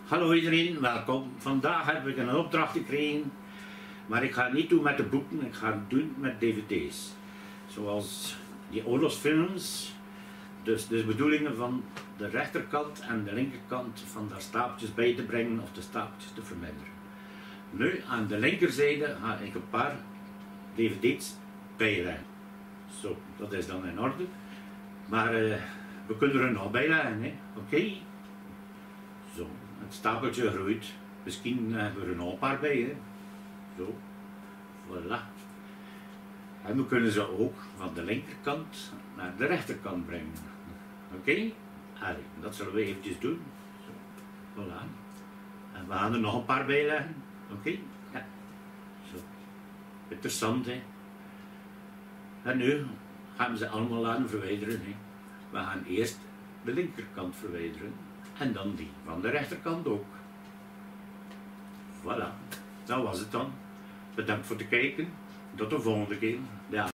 Hallo iedereen, welkom. Vandaag heb ik een opdracht gekregen, maar ik ga het niet doen met de boeken, ik ga het doen met dvd's. Zoals die oorlogsfilms, dus de bedoelingen van de rechterkant en de linkerkant van daar stapeltjes bij te brengen of de stapeltjes te verminderen. Nu, aan de linkerzijde ga ik een paar dvd's bijleggen. Zo, dat is dan in orde. Maar we kunnen er nog bijleggen, hè? Oké? Zo, het stapeltje groeit. Misschien hebben we er nog een paar bij, hè? Zo, voilà. En we kunnen ze ook van de linkerkant naar de rechterkant brengen. Oké? Allee, dat zullen we eventjes doen. Zo, voilà. En we gaan er nog een paar bij leggen. Oké? Ja. Zo. Interessant, hè? En nu gaan we ze allemaal laten verwijderen, hè? We gaan eerst de linkerkant verwijderen. En dan die van de rechterkant ook. Voilà, dat was het dan. Bedankt voor het kijken. Tot de volgende keer. Ja.